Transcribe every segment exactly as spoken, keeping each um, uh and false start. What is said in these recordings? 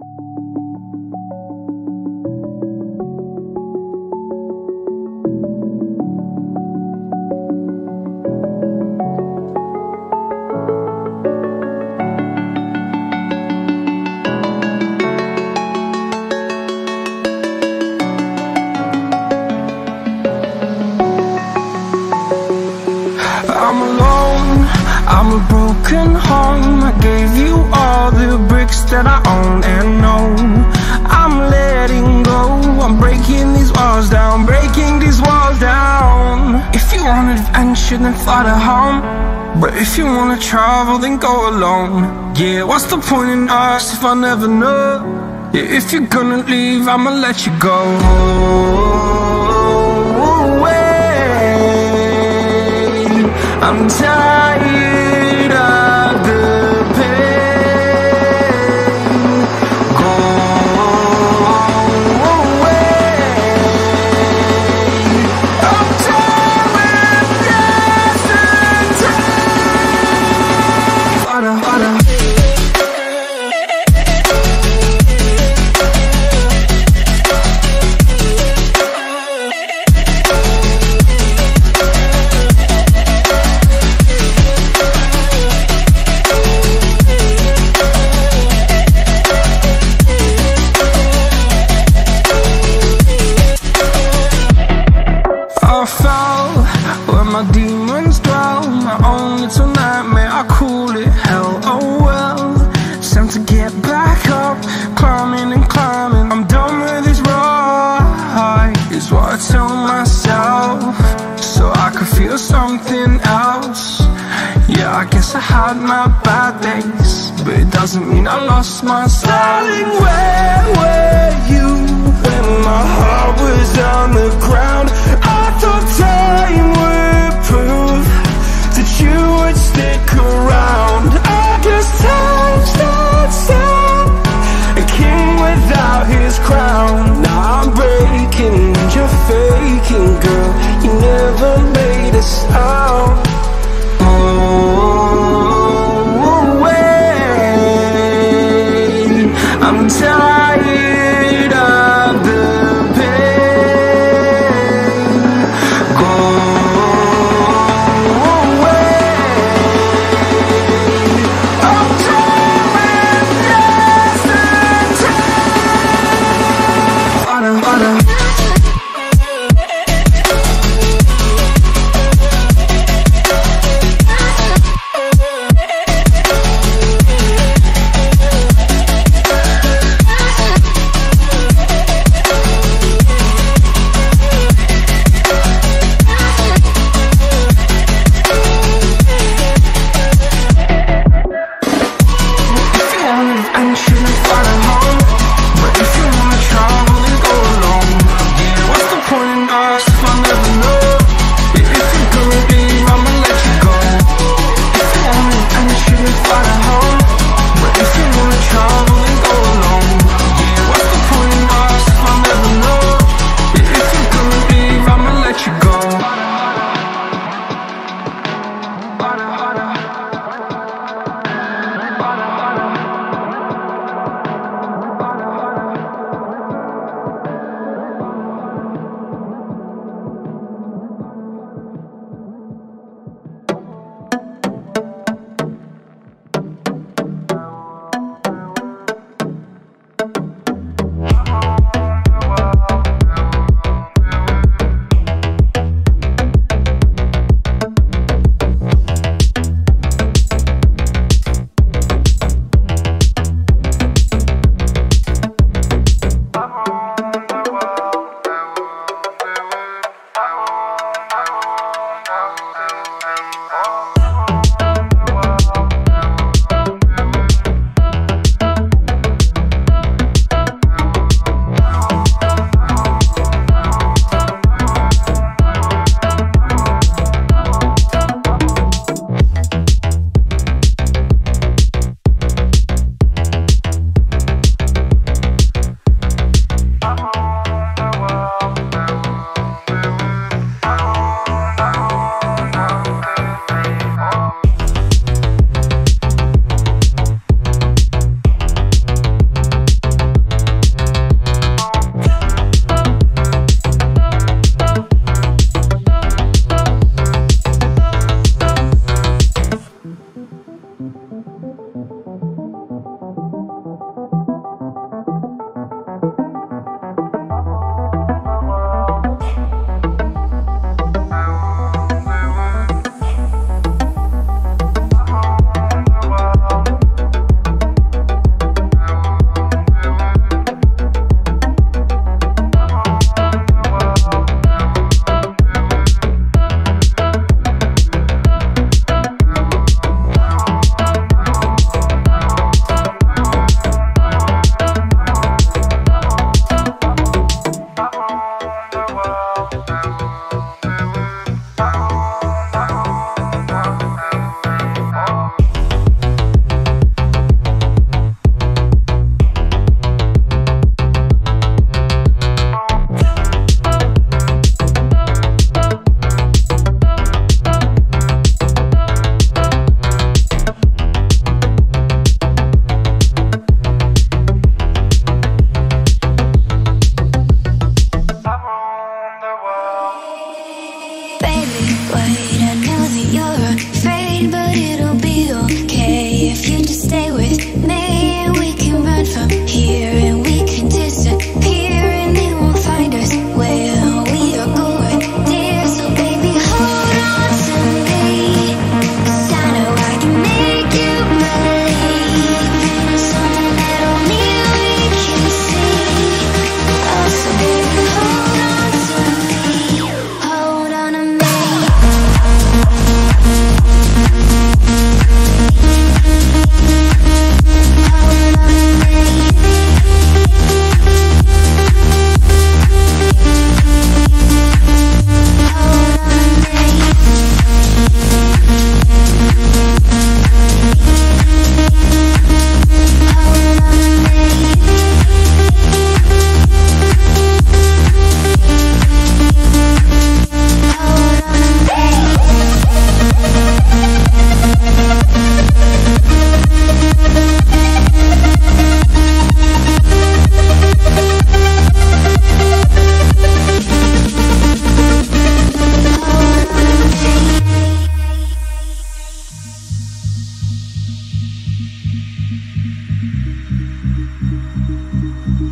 I'm alone, I'm a broken home. I gave you all the bricks that I own and know. I'm letting go, I'm breaking these walls down, breaking these walls down. If you want adventure, then fly to home. But if you wanna travel, then go alone. Yeah, what's the point in us if I never know? Yeah, if you're gonna leave, I'ma let you go. I'm tired of the pain. Go away. I'm tired of death and time. Harder, harder. I fell where my demons dwell. My own little nightmare, I call it hell. Oh well, it's time to get back up. Climbing and climbing, I'm done with this ride, is what I tell myself, so I could feel something else. Yeah, I guess I had my bad days, but it doesn't mean I lost my style. Darling, where were you when my heart was on the ground? I thought time would prove that you would stick around. I guess time starts out, a king without his crown. Now I'm breaking and you're faking, girl. You never made a sound. Oh, wait, I'm tired of the pain. Go away. I'm tired of death and time. Harder, harder.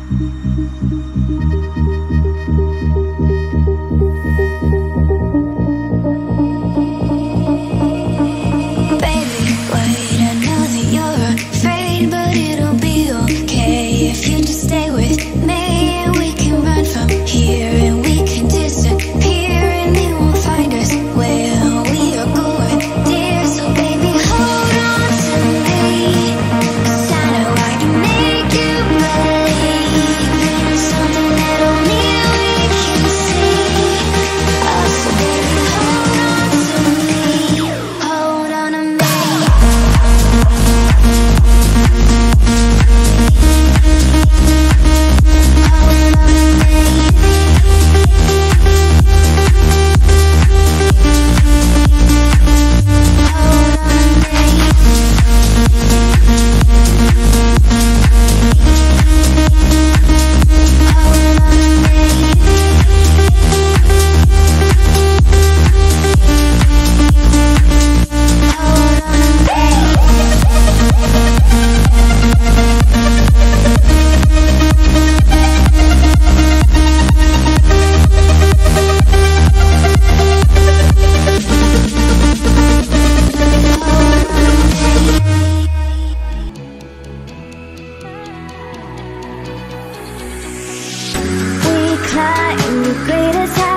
climb the greatest heights.